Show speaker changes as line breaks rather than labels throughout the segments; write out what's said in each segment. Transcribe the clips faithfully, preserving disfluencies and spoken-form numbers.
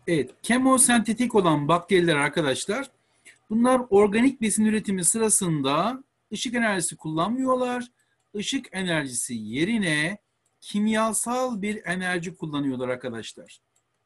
Evet, kemosentetik olan bakteriler arkadaşlar, bunlar organik besin üretimi sırasında ışık enerjisi kullanmıyorlar. Işık enerjisi yerine kimyasal bir enerji kullanıyorlar arkadaşlar.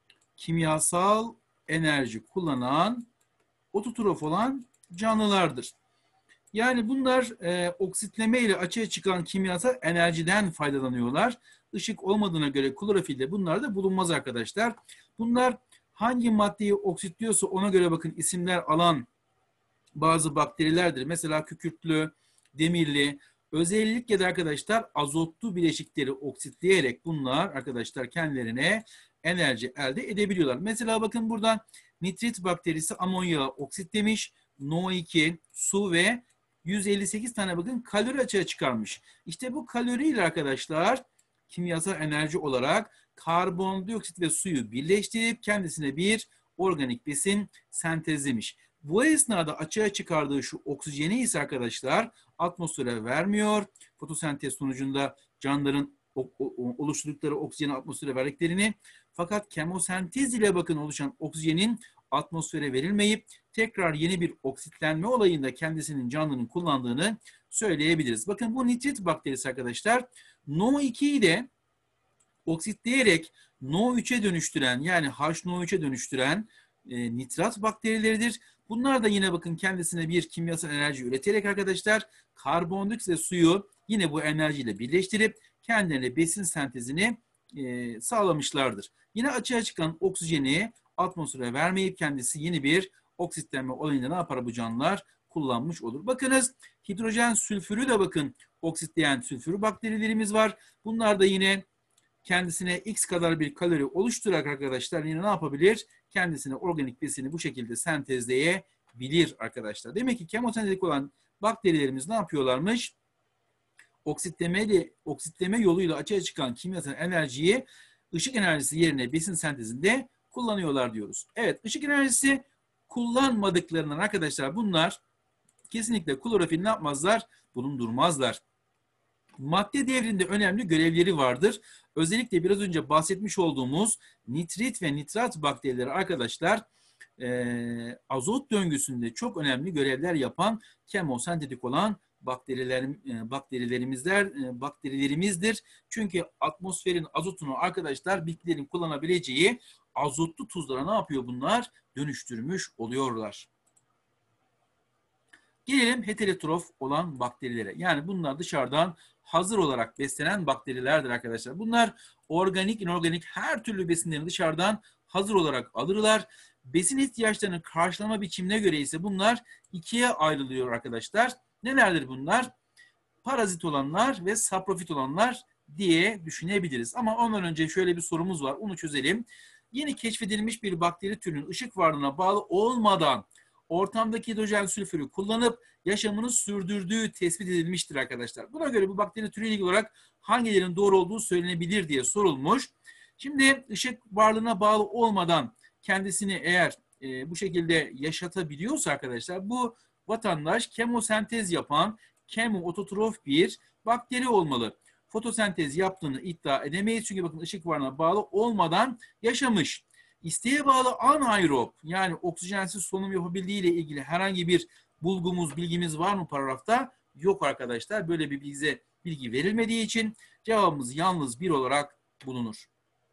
Kimyasal enerji kullanan, ototrof olan canlılardır. Yani bunlar e, oksitleme ile açığa çıkan kimyasal enerjiden faydalanıyorlar. Işık olmadığına göre klorofilde bunlar da bulunmaz arkadaşlar. Bunlar hangi maddeyi oksitliyorsa ona göre bakın isimler alan bazı bakterilerdir. Mesela kükürtlü, demirli, özellikle de arkadaşlar azotlu bileşikleri oksitleyerek bunlar arkadaşlar kendilerine enerji elde edebiliyorlar. Mesela bakın buradan nitrit bakterisi amonyağı oksitlemiş, no iki, su ve yüz elli sekiz tane bakın kalori açığa çıkarmış. İşte bu kaloriyle arkadaşlar kimyasal enerji olarak karbondioksit ve suyu birleştirip kendisine bir organik besin sentezlemiş. Bu esnada açığa çıkardığı şu oksijeni ise arkadaşlar atmosfere vermiyor. Fotosentez sonucunda canlıların oluşturdukları oksijeni atmosfere verdiklerini, fakat kemosentez ile bakın oluşan oksijenin atmosfere verilmeyip tekrar yeni bir oksitlenme olayında kendisinin canlının kullandığını söyleyebiliriz. Bakın bu nitrit bakterisi arkadaşlar no ikiyi de oksitleyerek no üçe dönüştüren, yani H no üçe dönüştüren e, nitrat bakterileridir. Bunlar da yine bakın kendisine bir kimyasal enerji üreterek arkadaşlar karbondioksit ve suyu yine bu enerjiyle birleştirip kendilerine besin sentezini e, sağlamışlardır. Yine açığa çıkan oksijeni atmosfere vermeyip kendisi yeni bir oksitlenme olayında ne yapar bu canlılar? Kullanmış olur. Bakınız hidrojen sülfürü de bakın oksitleyen sülfürü bakterilerimiz var. Bunlar da yine kendisine X kadar bir kalori oluşturarak arkadaşlar yine ne yapabilir? Kendisine organik besini bu şekilde sentezleyebilir arkadaşlar. Demek ki kemosentetik olan bakterilerimiz ne yapıyorlarmış? Oksitleme, oksitleme yoluyla açığa çıkan kimyasal enerjiyi ışık enerjisi yerine besin sentezinde kullanıyorlar diyoruz. Evet, ışık enerjisi kullanmadıklarından arkadaşlar bunlar kesinlikle klorofil ne yapmazlar? Bulundurmazlar. Madde devrinde önemli görevleri vardır. Özellikle biraz önce bahsetmiş olduğumuz nitrit ve nitrat bakterileri arkadaşlar e, azot döngüsünde çok önemli görevler yapan kemosentetik olan bakteriler, e, bakterilerimizler, e, bakterilerimizdir. Çünkü atmosferin azotunu arkadaşlar bitkilerin kullanabileceği azotlu tuzlara ne yapıyor bunlar? Dönüştürmüş oluyorlar. Gelelim heterotrof olan bakterilere. Yani bunlar dışarıdan hazır olarak beslenen bakterilerdir arkadaşlar. Bunlar organik, inorganik her türlü besinleri dışarıdan hazır olarak alırlar. Besin ihtiyaçlarını karşılama biçimine göre ise bunlar ikiye ayrılıyor arkadaşlar. Nelerdir bunlar? Parazit olanlar ve saprofit olanlar diye düşünebiliriz. Ama ondan önce şöyle bir sorumuz var. Onu çözelim. Yeni keşfedilmiş bir bakteri türünün ışık varlığına bağlı olmadan ortamdaki hidrojen sülfürü kullanıp yaşamını sürdürdüğü tespit edilmiştir arkadaşlar. Buna göre bu bakteri türüyle ilgili olarak hangilerinin doğru olduğu söylenebilir diye sorulmuş. Şimdi ışık varlığına bağlı olmadan kendisini eğer e, bu şekilde yaşatabiliyorsa arkadaşlar bu vatandaş kemosentez yapan kemoototrof bir bakteri olmalı. Fotosentez yaptığını iddia edemeyiz çünkü bakın ışık varlığına bağlı olmadan yaşamış. İsteğe bağlı anaerob, yani oksijensiz solunum yapabildiği ile ilgili herhangi bir bulgumuz, bilgimiz var mı paragrafta? Yok arkadaşlar. Böyle bir bize bilgi verilmediği için cevabımız yalnız bir olarak bulunur.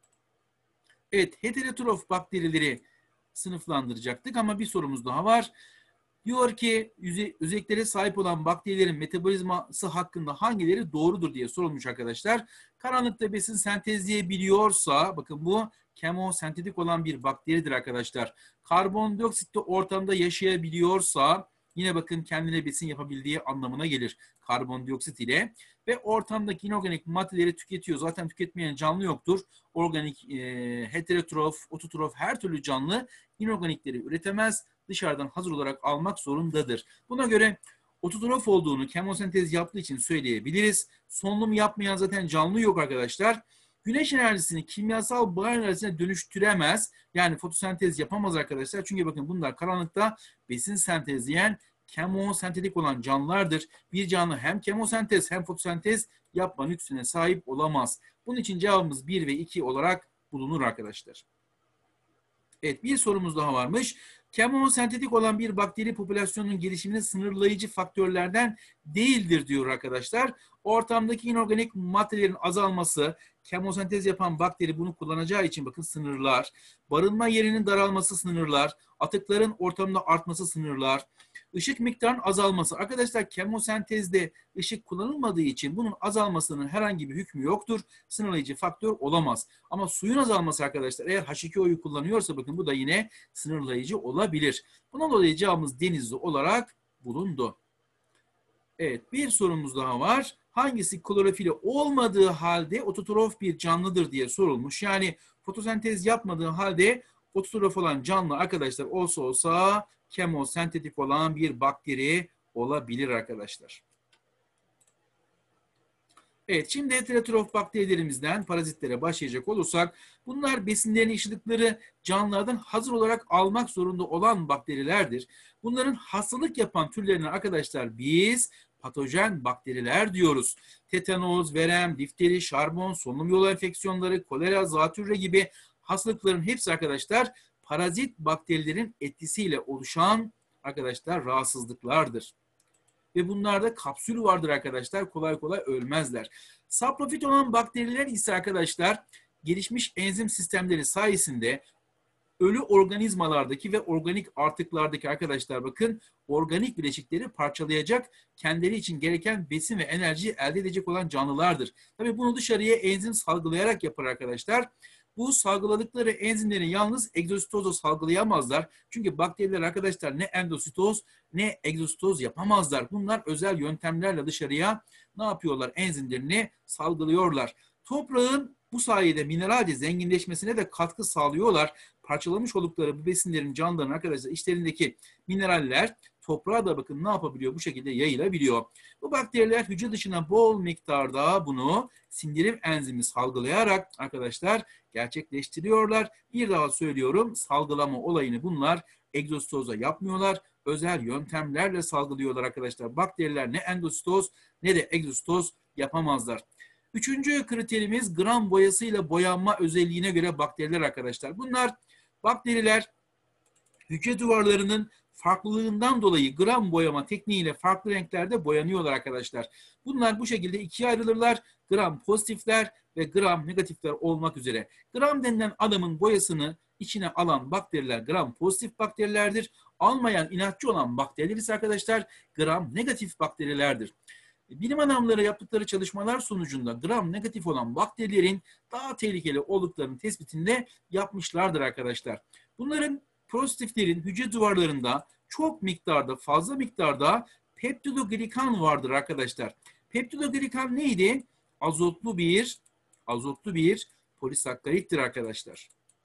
Evet, heterotrof bakterileri sınıflandıracaktık ama bir sorumuz daha var. Diyor ki özelliklere sahip olan bakterilerin metabolizması hakkında hangileri doğrudur diye sorulmuş arkadaşlar. Karanlıkta besin sentezleyebiliyorsa, bakın bu kemosentetik olan bir bakteridir arkadaşlar. Karbondioksitte ortamda yaşayabiliyorsa yine bakın kendine besin yapabildiği anlamına gelir karbondioksit ile. Ve ortamdaki inorganik maddeleri tüketiyor. Zaten tüketmeyen canlı yoktur. Organik, e, heterotrof, ototrof her türlü canlı inorganikleri üretemez. Dışarıdan hazır olarak almak zorundadır. Buna göre ototrof olduğunu kemosentez yaptığı için söyleyebiliriz. Solunum yapmayan zaten canlı yok arkadaşlar. Güneş enerjisini kimyasal bağ enerjisine dönüştüremez. Yani fotosentez yapamaz arkadaşlar. Çünkü bakın bunlar karanlıkta besin sentezleyen kemosentetik olan canlılardır. Bir canlı hem kemosentez hem fotosentez yapma lüksüne sahip olamaz. Bunun için cevabımız bir ve iki olarak bulunur arkadaşlar. Evet, bir sorumuz daha varmış. Kemosentetik olan bir bakteri popülasyonunun gelişimini sınırlayıcı faktörlerden değildir diyor arkadaşlar. Ortamdaki inorganik maddelerin azalması, kemosentez yapan bakteri bunu kullanacağı için bakın sınırlar, barınma yerinin daralması sınırlar, atıkların ortamda artması sınırlar, ışık miktarının azalması. Arkadaşlar kemosentezde ışık kullanılmadığı için bunun azalmasının herhangi bir hükmü yoktur. Sınırlayıcı faktör olamaz. Ama suyun azalması arkadaşlar eğer H iki O'yu kullanıyorsa bakın bu da yine sınırlayıcı olabilir. Buna dolayı cevabımız denizli olarak bulundu. Evet, bir sorumuz daha var. Hangisi klorofili olmadığı halde ototrof bir canlıdır diye sorulmuş. Yani fotosentez yapmadığı halde ototrof olan canlı arkadaşlar olsa olsa kemosentetik olan bir bakteri olabilir arkadaşlar. Evet, şimdi heterotrof bakterilerimizden parazitlere başlayacak olursak bunlar besinlerini işledikleri canlılardan hazır olarak almak zorunda olan bakterilerdir. Bunların hastalık yapan türlerine arkadaşlar biz patojen bakteriler diyoruz. Tetanoz, verem, difteri, şarbon, solunum yolu enfeksiyonları, kolera, zatürre gibi hastalıkların hepsi arkadaşlar parazit bakterilerin etkisiyle oluşan arkadaşlar rahatsızlıklardır. Ve bunlarda kapsül vardır arkadaşlar. Kolay kolay ölmezler. Saprofit olan bakteriler ise arkadaşlar gelişmiş enzim sistemleri sayesinde ölü organizmalardaki ve organik artıklardaki arkadaşlar bakın organik bileşikleri parçalayacak, kendileri için gereken besin ve enerjiyi elde edecek olan canlılardır. Tabii bunu dışarıya enzim salgılayarak yapar arkadaşlar. Bu salgıladıkları enzimleri yalnız egzositozla salgılayamazlar. Çünkü bakteriler arkadaşlar ne endositoz ne egzositoz yapamazlar. Bunlar özel yöntemlerle dışarıya ne yapıyorlar? Enzimlerini salgılıyorlar. Toprağın bu sayede mineralce zenginleşmesine de katkı sağlıyorlar. Parçalamış oldukları bu besinlerin canlıların arkadaşlar içlerindeki mineraller toprağa da bakın ne yapabiliyor? Bu şekilde yayılabiliyor. Bu bakteriler hücre dışına bol miktarda bunu sindirim enzimi salgılayarak arkadaşlar gerçekleştiriyorlar. Bir daha söylüyorum, salgılama olayını bunlar egzositozla yapmıyorlar. Özel yöntemlerle salgılıyorlar arkadaşlar. Bakteriler ne endositoz ne de egzositoz yapamazlar. Üçüncü kriterimiz gram boyasıyla boyanma özelliğine göre bakteriler arkadaşlar. Bunlar bakteriler hücre duvarlarının farklılığından dolayı gram boyama tekniğiyle farklı renklerde boyanıyorlar arkadaşlar. Bunlar bu şekilde ikiye ayrılırlar. Gram pozitifler ve gram negatifler olmak üzere. Gram denilen adamın boyasını içine alan bakteriler gram pozitif bakterilerdir. Almayan, inatçı olan bakteriler ise arkadaşlar gram negatif bakterilerdir. Bilim adamları yaptıkları çalışmalar sonucunda gram negatif olan bakterilerin daha tehlikeli olduklarını tespitinde yapmışlardır arkadaşlar. Bunların pozitiflerin hücre duvarlarında çok miktarda, fazla miktarda peptidoglikan vardır arkadaşlar. Peptidoglikan neydi? Azotlu bir, azotlu bir polisakkarittir arkadaşlar.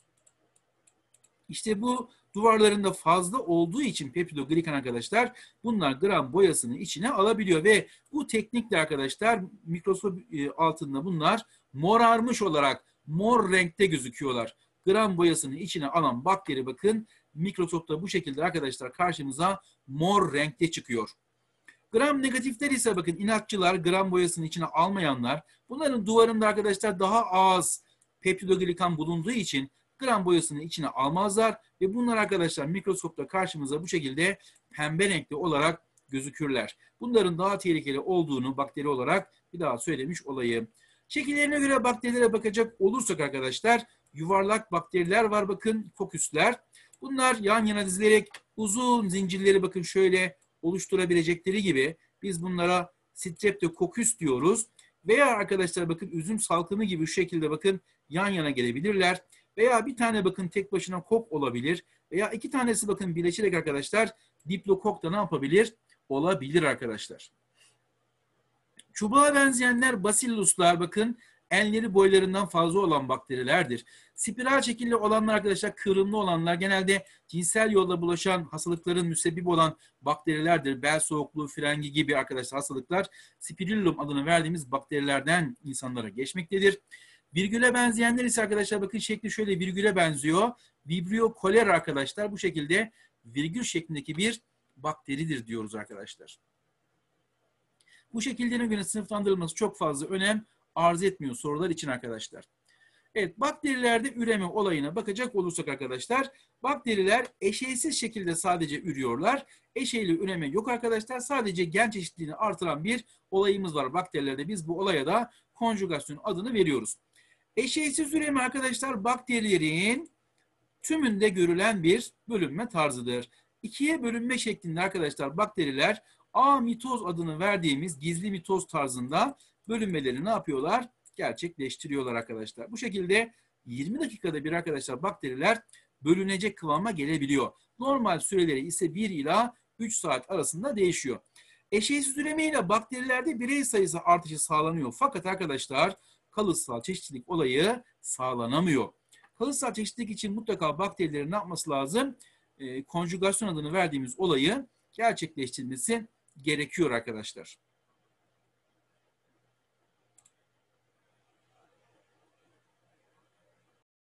İşte bu duvarlarında fazla olduğu için peptidoglikan arkadaşlar bunlar gram boyasını içine alabiliyor ve bu teknikle arkadaşlar mikroskop altında bunlar morarmış olarak mor renkte gözüküyorlar. Gram boyasını içine alan bakteri bakın mikroskopta bu şekilde arkadaşlar karşımıza mor renkte çıkıyor. Gram negatifler ise bakın inatçılar, gram boyasını içine almayanlar. Bunların duvarında arkadaşlar daha az peptidoglikan bulunduğu için gram boyasını içine almazlar ve bunlar arkadaşlar mikroskopta karşımıza bu şekilde pembe renkli olarak gözükürler. Bunların daha tehlikeli olduğunu bakteri olarak bir daha söylemiş olayım. Şekillerine göre bakterilere bakacak olursak arkadaşlar yuvarlak bakteriler var bakın koküsler. Bunlar yan yana dizilerek uzun zincirleri bakın şöyle oluşturabilecekleri gibi biz bunlara streptokoküs diyoruz. Veya arkadaşlar bakın üzüm salkımı gibi şu şekilde bakın yan yana gelebilirler. Veya bir tane bakın tek başına kok olabilir. Veya iki tanesi bakın birleşerek arkadaşlar diplokok da ne yapabilir? Olabilir arkadaşlar. Çubuğa benzeyenler basilluslar bakın enleri boylarından fazla olan bakterilerdir. Spiral şekilli olanlar arkadaşlar kıvrımlı olanlar genelde cinsel yolla bulaşan hastalıkların müsebbibi olan bakterilerdir. Bel soğukluğu, frengi gibi arkadaşlar hastalıklar spirillum adını verdiğimiz bakterilerden insanlara geçmektedir. Virgüle benzeyenler ise arkadaşlar bakın şekli şöyle virgüle benziyor. Vibrio cholera arkadaşlar bu şekilde virgül şeklindeki bir bakteridir diyoruz arkadaşlar. Bu şekillerine göre sınıflandırılması çok fazla önem arz etmiyor sorular için arkadaşlar. Evet, bakterilerde üreme olayına bakacak olursak arkadaşlar, bakteriler eşeysiz şekilde sadece ürüyorlar. Eşeyli üreme yok arkadaşlar. Sadece gen çeşitliliğini artıran bir olayımız var bakterilerde. Biz bu olaya da konjugasyon adını veriyoruz. Eşeysiz üreme arkadaşlar bakterilerin tümünde görülen bir bölünme tarzıdır. İkiye bölünme şeklinde arkadaşlar bakteriler amitoz adını verdiğimiz gizli mitoz tarzında bölünmeleri ne yapıyorlar? Gerçekleştiriyorlar arkadaşlar. Bu şekilde yirmi dakikada bir arkadaşlar bakteriler bölünecek kıvama gelebiliyor. Normal süreleri ise bir ila üç saat arasında değişiyor. Eşeğsiz üreme ile bakterilerde birey sayısı artışı sağlanıyor. Fakat arkadaşlar kalıtsal çeşitlilik olayı sağlanamıyor. Kalıtsal çeşitlilik için mutlaka bakterilerin ne yapması lazım? E, konjugasyon adını verdiğimiz olayı gerçekleştirmesi gerekiyor arkadaşlar.